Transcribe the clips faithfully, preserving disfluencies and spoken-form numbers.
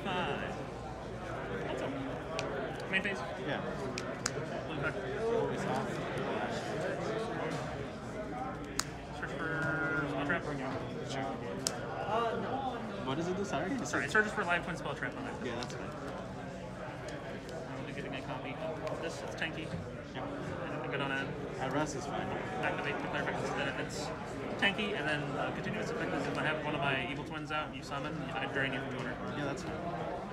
five. What's up? Main phase? Yeah. Blue effect. It's off. Search for spell trap. Sure. What does it do? Sorry? Sorry, it searches for live twin spell trap on it. Yeah, that's fine. I'll be getting a copy of this. It's tanky. Yep. And good on it. At rest is fine. Activate the clear effect. Then it's tanky, and then uh, continuous effect is if I have one of my evil twins out, you summon, I drain you from order. Yeah, that's fine.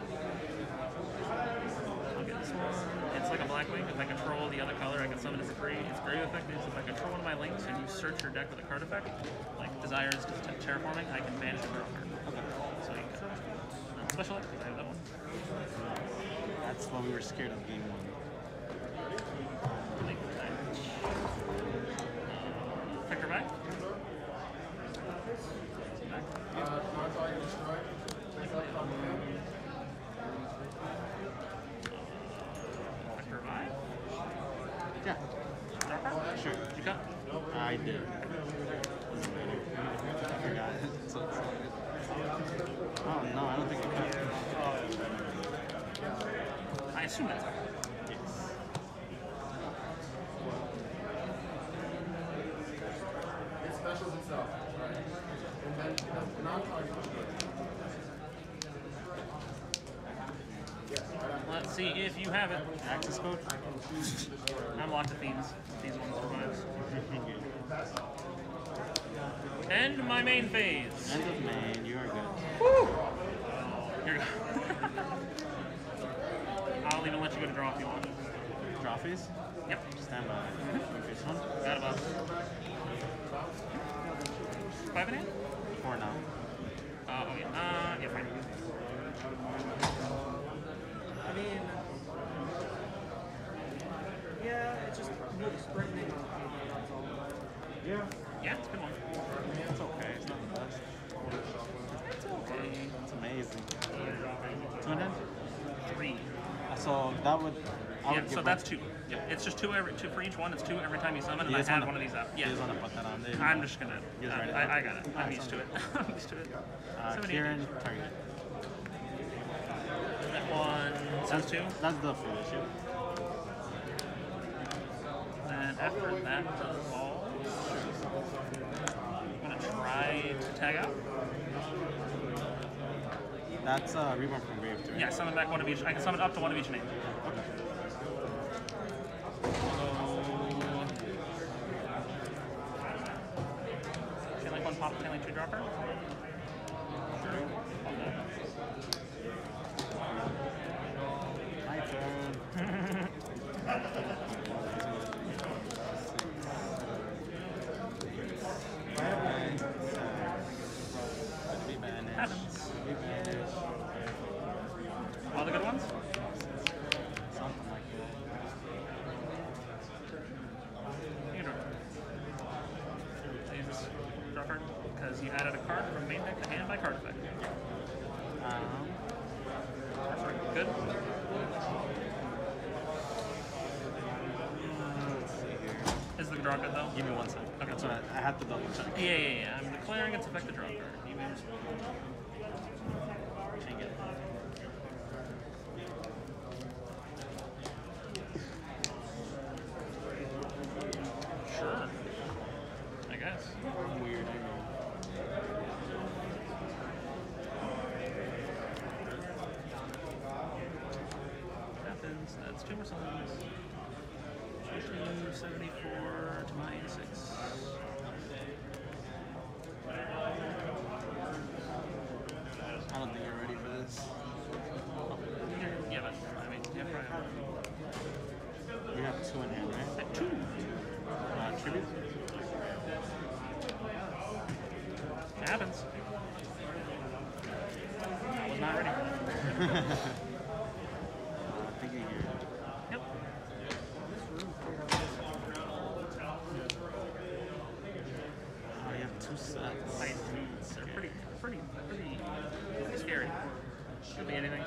I'll get this one. It's like a Blackwing. If I control the other color, I can summon as a free. Its great effect is if I control one of my links and you search your deck with a card effect, like Desires to Terraforming, I can banish a draw card. Okay. So you can uh, special effect, because I have that one. That's what we were scared of game one. Effect her back. Effect her back. Yeah. Sure. Did you cut? I did. I forgot. So it's all good. Oh no, I don't think I cut. I assume that's it. Yes. It specials itself, right? And then it has non-target. Let's see if you have it. Access code? I'm locked to Fiends. These ones survives. End my main phase. End of main, you are good. Woo! Here we go. I'll even let you go to draw if you want. Trophies? Yep. Stand by. Face one. Got a buff. Five in hand? Four now. Uh, oh yeah. Uh, yeah, fine. I mean, yeah, it's just no spring name on it, that's all. Yeah. Yeah, it's a good one. It's okay, it's not the best. It's okay. It's amazing. Two and then? Three. So that would. I Yeah, would so give that's up- two. Yep. It's just two every two for each one. It's two every time you summon, and You I just have wanna- one of these out. You Yeah. just want to put that on there. I'm just gonna. You just write it I, down. I, I got it. I'm Alright, used to it. sounds I'm used to it. Uh, Seven, Kieran, eight. target. That one says two. That's the full issue. And after that falls, I'm gonna try to tag out. That's uh, Reborn from Grave, too. Yeah, summon back one of each. I can summon up to one of each name. Okay. Can like one pop, can like two dropper? My turn. Happens. All the good ones? Something like that. You can draw. Use this draw card because you added a card from main deck to hand by card effect. Um, Sorry, good. let's see here. Is the draw good though? Give me one second. Okay. That's what I, I had to double check. Yeah, yeah, yeah. I'm declaring its effect to draw card. You may respond. Change it. Sure. I guess. Weird, I know. Happens. That's two more summons. two seventy-four to my eighty-six. I don't think you're ready for this. Yeah, but I mean, yeah, probably. We have two in hand, right? At two. Uh, tribute? It happens. I was not ready. uh, thinking here. Yep. Oh, you have two sets. I, they're pretty, pretty, pretty, pretty scary. Could be anything.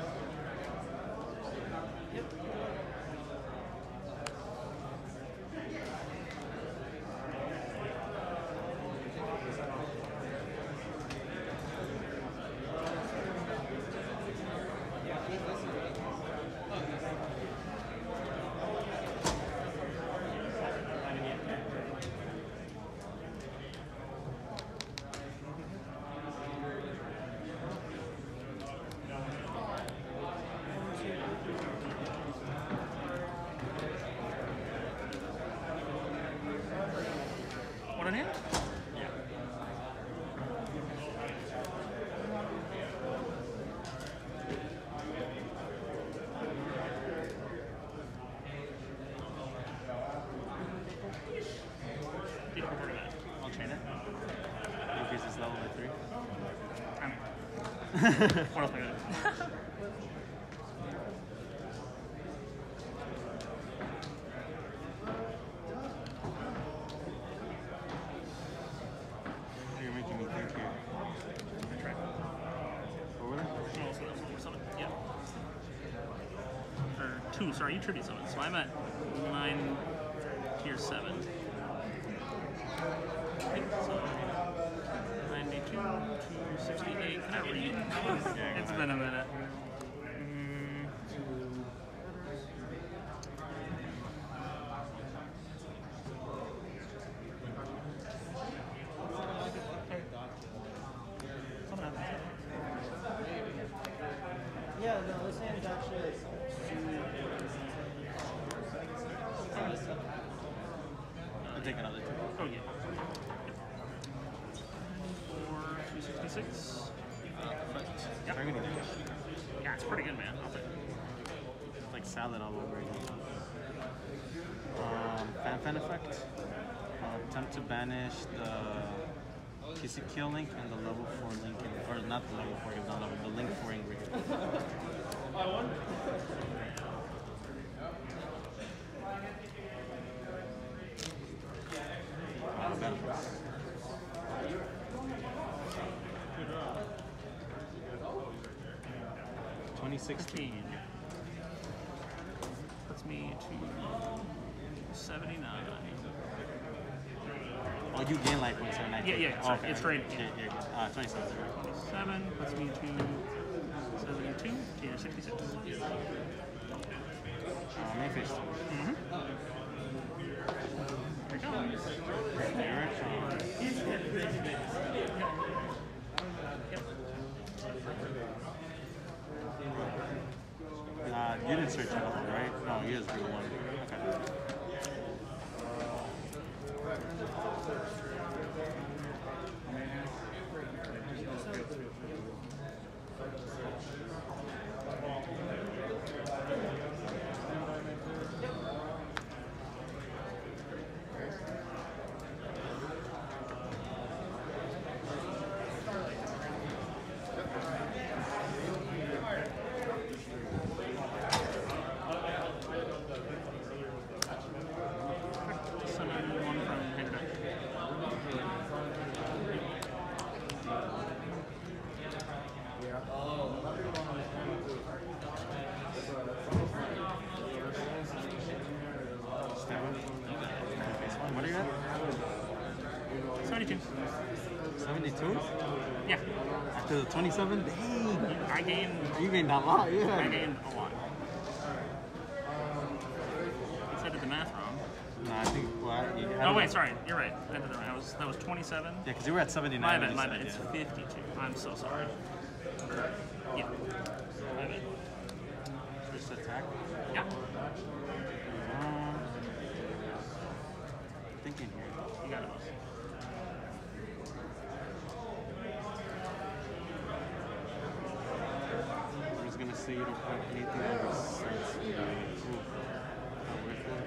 level by three. I mean, what else am I gonna do? You're making me think here. I tried. What were they? Oh, so that was one more summon. Yeah. Or two, sorry, you tribute summon. So I'm at nine, tier seven. Okay, so ninety-two, two sixty-eight. Can I read? It's been a minute. Mm. Something happens. Yeah, no, this hand is actually I'll take another two. Oh, yeah. Four, two sixty-six. Yep. Targeting damage. Yeah, it's pretty good, man. I'll take it. It's like salad all over again. Um, fan fan effect. Uh, attempt to banish the Q C kill link and the level four link, in, or not the level four, it's not level, the link four ingredient. Uh, benefits. twenty sixteen. fifteen. Puts me to seventy-nine. Oh, you gain life when seven nineteen. Yeah, yeah, sorry, it's drained. Yeah, yeah, yeah. Uh, twenty-seven. twenty-seven puts me to seventy-two. Tier sixty-six. Uh, main phase two. Mm-hmm. Here it comes. Here it comes. Uh, you didn't search at all, right? No, you just drew one. Okay. Summon one from hand deck. What are you at? seventy-two. seventy-two? Yeah. After the twenty-seven? Dang! I gained, You gained a lot, I yeah. gained a lot. I said I did the math wrong. No, I think, well, I, you, I Oh don't wait, know. sorry. You're right. I did it right. I was, that was twenty-seven. Yeah, because you were at seventy-nine. My when bad, you my said bad. it, It's yeah. fifty-two. I'm so sorry. Yeah. My bad. First attack. Yeah. Um, thinking here. You got it. I'm just gonna say you don't have anything that makes sense. Ooh, not worth it.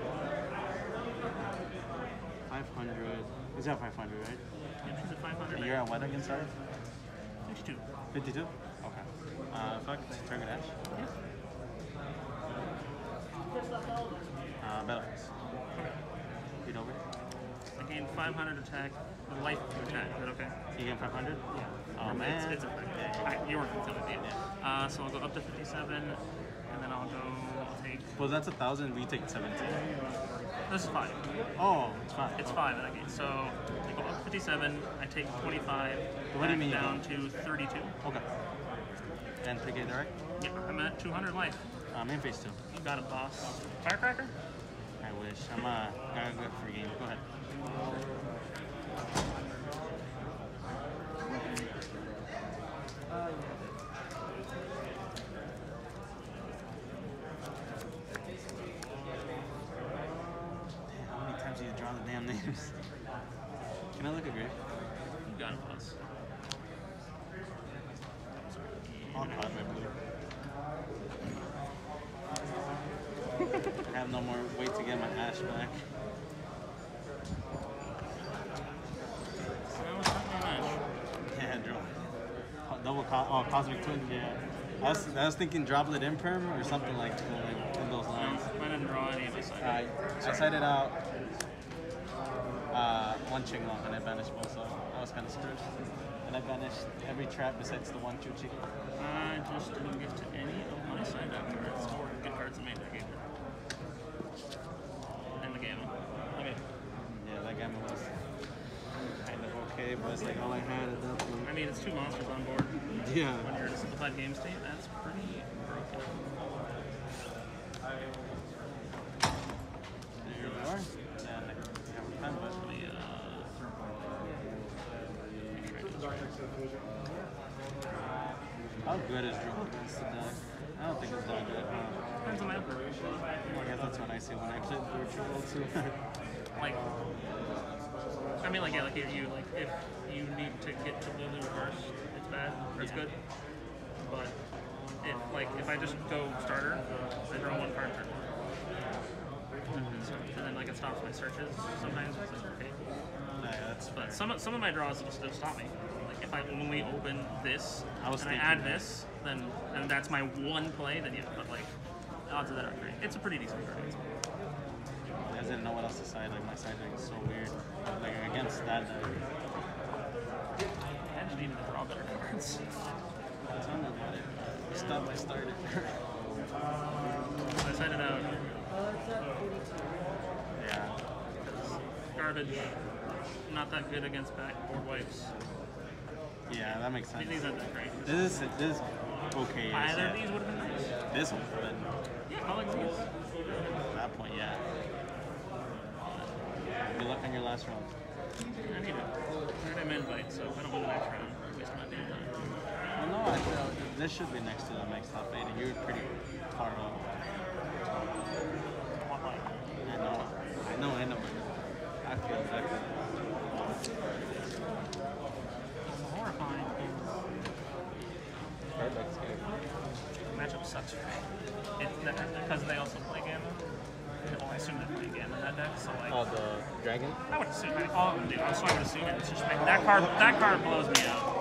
five hundred. Is that five hundred, right? Yeah, she's at five hundred. And you're at what again, sorry? fifty-two. fifty-two? Okay. Uh, fuck, Target Ash. Yeah. Uh, Benefits. Read over. I gained five hundred attack, the life attack. Is that okay? You get five hundred? Yeah. Oh, It's- man. It's, it's effective. I, you weren't telling me. Uh, so I'll go up to fifty-seven, and then I'll go. I'll take. Well, that's a thousand, we take seventeen. This is five. Oh, it's fine. It's five that I gain. So I go up to fifty-seven. I take twenty-five. What do you back mean you down go? to thirty-two. Okay. And take it direct? Yeah, I'm at two hundred life. Uh, main phase two. You got it, boss. Firecracker? I wish. I'm uh, got a good free game. Go ahead. Damn, how many times do you draw the damn names? Can I look at Grave? You got it, boss. I'll cut my blue. I have no more weight to get my ash back. So that was something nice. double co- oh, Cosmic Twin, yeah. I was, I was thinking Droplet Imperm or something like, like in those lines. I didn't draw any of my side. Uh, I sided out uh, one Chinglong and I banished both, so I was kind of screwed. And I banished every trap besides the one Chuchi. I just didn't get to any of my side up cards or good cards in main deck either. And the Gamma. Okay. Yeah, that Gamma was kind of okay, but it's like all I had at that point. I mean, it's two monsters on board. Yeah. When you're in a simplified game state, that's pretty broken. There you are. Yeah, like, we have time, but Let me, uh, make sure I just how good is Draw against the deck? I don't think it's that good, huh? depends on my upper. Well, I guess that's what I see when I play Virtual World too. Like, I mean, like, yeah, like, if you, like, if you need to get to Lulu first, it's bad, or it's Yeah. good. But, if, like, if I just go starter, I draw one card turn one. So, and then, like, it stops my searches sometimes, it's like, okay. Yeah, that's fair. But some, some of my draws will still stop me. Like, if I only open this, I was and I thinking add that. this, then, and that's my one play, then yeah, but, like, the odds of that are great. It's a pretty decent card. I didn't know what else to side. Like my side deck is so weird. Like against that deck. I just needed to draw better cards. Tell me about it. Stop my starter. I sided out Yeah. garbage. Not that good against backboard wipes. Yeah, that makes sense. These aren't that great. This is this is okay. Yes, Either yeah. of these would have been nice. This one, but Yeah, I like these. at that point, yeah. Good luck on your last round. I need it. I need an invite, so if I don't win the next round, I'm wasting my damn time. Well, no, I feel this should be next to the next top eight, and you're pretty far up. What, like, I know, I know, I know. I feel exactly. it's horrifying. Perfect. Matchup sucks for me. It's because they also play Gamma. Well, I assume they play Gamma in that deck, so like. Oh, the dragon. I would assume. I, all of them do. So I would assume it's just that card. That card blows me out.